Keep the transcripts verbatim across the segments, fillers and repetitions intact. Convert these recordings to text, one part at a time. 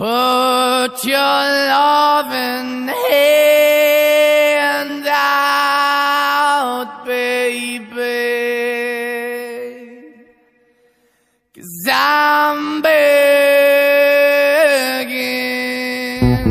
Put your loving hand out, baby, 'cause I'm begging.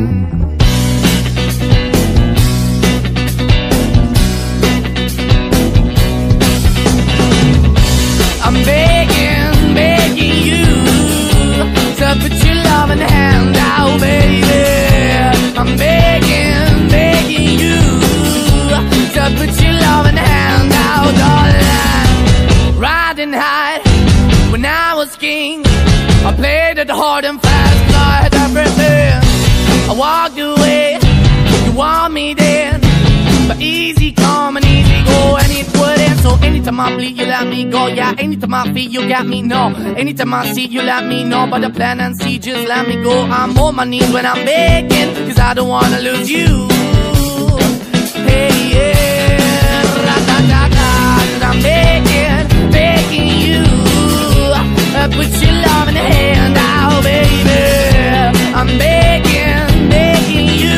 I'm begging, begging you to put your loving hand out, baby. I'm begging, begging you to put your loving hand out, darling. Riding high when I was king, I played it hard and fast, 'cause I had everything. I walked away, you want me then, but easy come and easy go, and it wouldn't. So anytime I bleed, you let me go. Yeah, anytime I feel, you got me, no. Anytime I see, you let me know. But the plan and see, just let me go. I'm on my knees when I'm begging, 'cause I don't wanna lose you. Hey, yeah, ratatata, 'cause I'm begging, begging you. Put your love in the hand out, baby. I'm begging, begging you.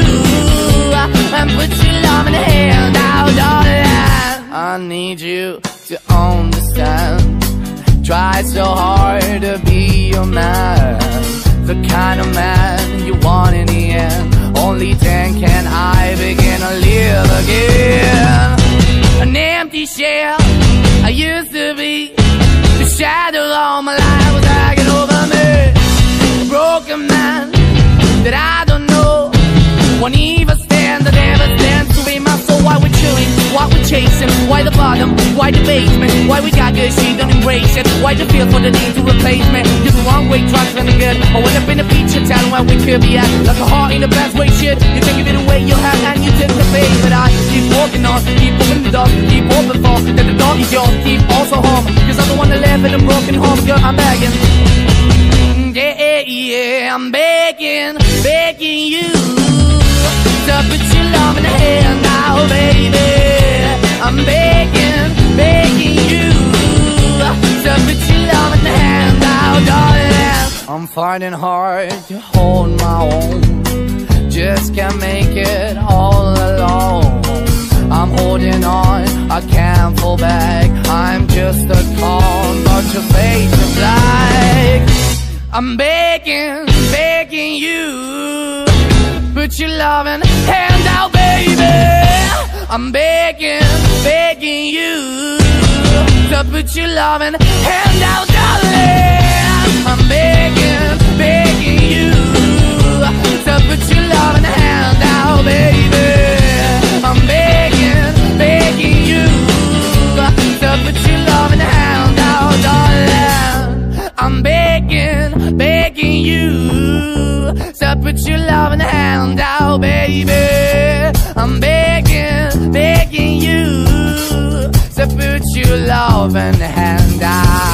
Put your love in the hand out, darling. I need you to understand. Try so hard to be your man, the kind of man you want in the end. Only then can I begin to live again. An empty shell I used to be, the shadow all my life was hanging over me. A broken man that I don't know, won't even stand, that never stands to be my soul. Why we're chewing, why we're chasing, why the bottom, why the basement, why we got good, she don't embrace it, why the feel for the need to replace me. You're the wrong way, trying to the good. I went up in a feature town where we could be at, like a heart in the best way, shit. You take it away, you have, and you take the bait. But I keep walking on, keep opening the door, keep open for, that the door is yours, keep also home, 'cause I'm the one that live in a broken home, girl, I'm begging. Yeah, yeah, I'm begging, begging you to put your love in the hand now, baby. I'm begging, begging you to put your love in the hand now, darling. I'm fighting hard to hold my own, just can't make it all alone. I'm holding on, I can't fall back. I'm just a call, but your face is black. I'm begging, begging you, put your loving hand out, baby. I'm begging, begging you to put your loving hand out, darling. I'm begging, begging you to put your loving hand out, baby. I'm begging, begging you to put your loving hand out, darling. I'm begging, begging you to put your loving hand out, baby. I'm begging, begging you to put your loving hand out.